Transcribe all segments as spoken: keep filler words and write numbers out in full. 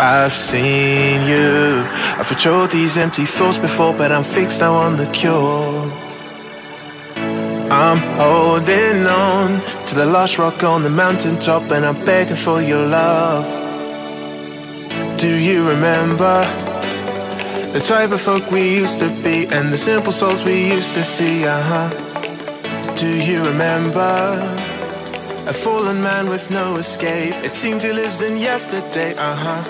I've seen you. I've patrolled these empty thoughts before, but I'm fixed now on the cure. I'm holding on to the last rock on the mountaintop, and I'm begging for your love. Do you remember the type of folk we used to be, and the simple souls we used to see? Uh-huh. Do you remember a fallen man with no escape? It seems he lives in yesterday. Uh-huh.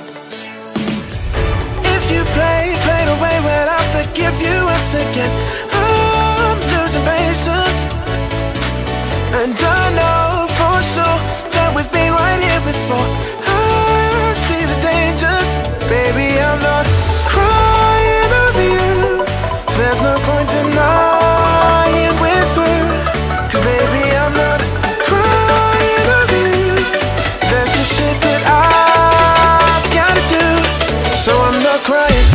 If you play, play the way, well, I forgive you once again. I'm losing patience, and I know for sure that we've been right here before. I see the dangers, baby, I'm not crying over you. There's no point denying we're through, 'cause baby, I'm not crying over you. There's just shit that I've gotta do, so I'm not crying.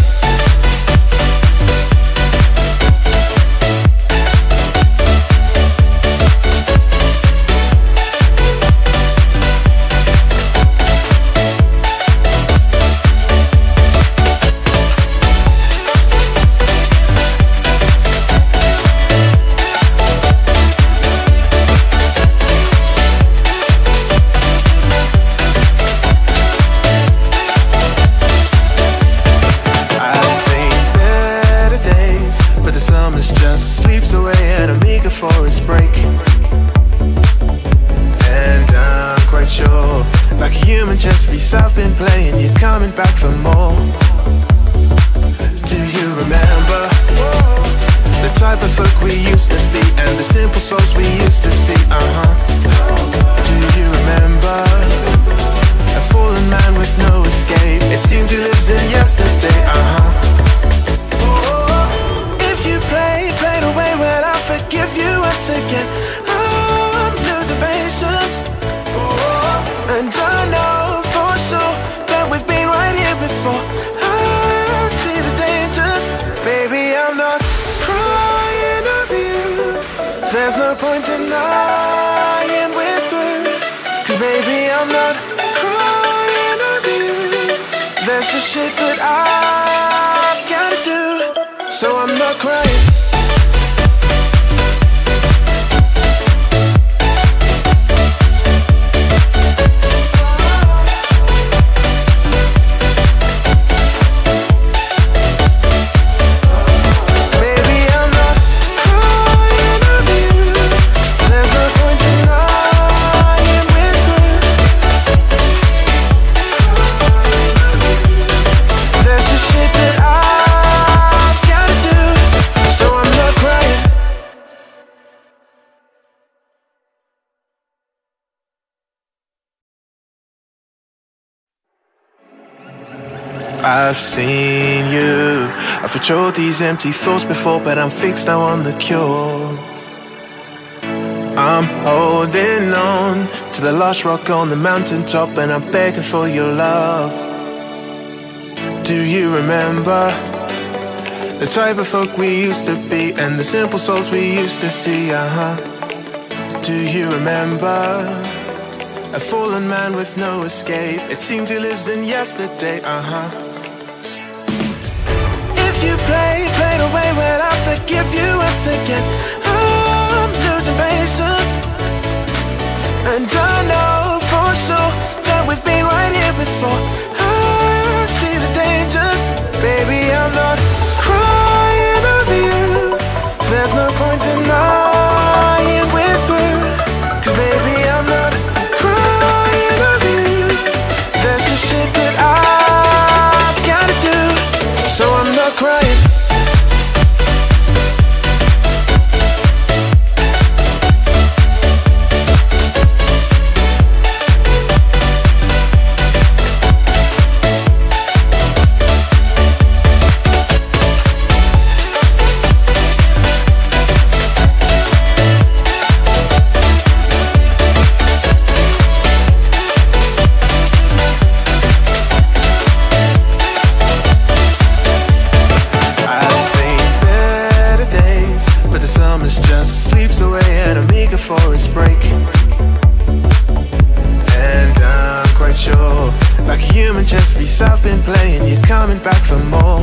For his break, and I'm quite sure, like a human chess piece I've been playing, you're coming back for more. Do you remember the type of folk we used to be, and the simple souls we used to see? Uh-huh. Do you remember a fallen man with no escape? It seems he lives in yesterday. Uh-huh. If you play, play the way, well, I forgive you once again. I'm losing patience, and I know for sure that we've been right here before. I see the dangers, baby, I'm not crying over you. There's no point denying we're through, 'cause baby, I'm not crying over you. There's just shit that I've gotta do, so I'm not crying. I've seen you. I've patrolled these empty thoughts before, but I'm fixed now on the cure. I'm holding on to the last rock on the mountaintop, and I'm begging for your love. Do you remember the type of folk we used to be, and the simple souls we used to see? Uh-huh. Do you remember a fallen man with no escape? It seems he lives in yesterday. Uh-huh. If you play, play the way, well, I forgive you once again. I'm losing patience, and I know for sure that we've been right here before. I see the dangers, baby, I'm not crying over you. There's no point denying we're through, 'cause baby, I'm not crying over you. There's just shit that I've gotta do, so I'm not crying. human chess piece I've been playing. You're coming back for more.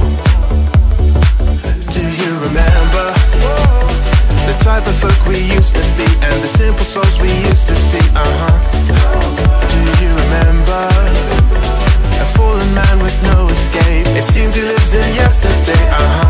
Do you remember the type of folk we used to be and the simple souls we used to see? Uh-huh. Do you remember a fallen man with no escape? It seems he lives in yesterday. Uh-huh.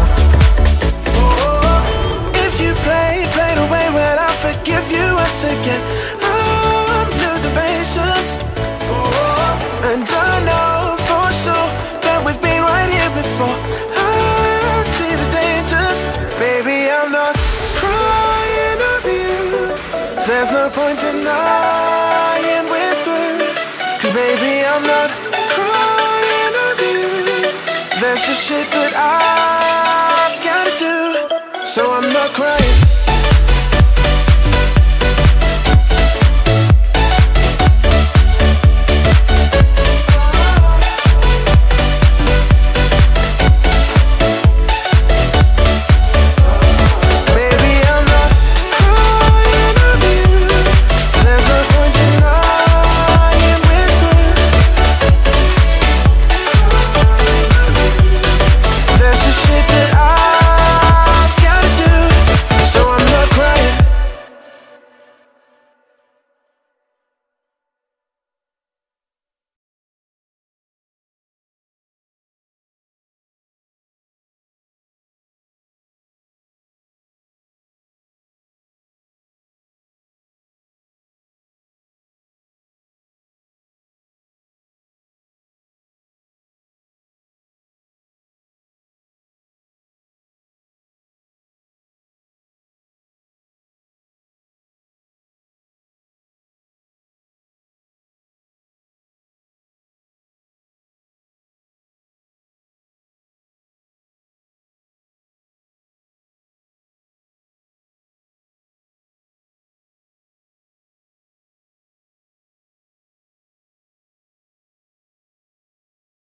If you play, play the way, well, I'll forgive you once again. I'm losing patience, and I know for sure that we've been right here before. I see the dangers, baby, I'm not crying over you. There's no point denying we're through, 'cause baby, I'm not crying over you. There's just shit that I've gotta do, so I'm not crying.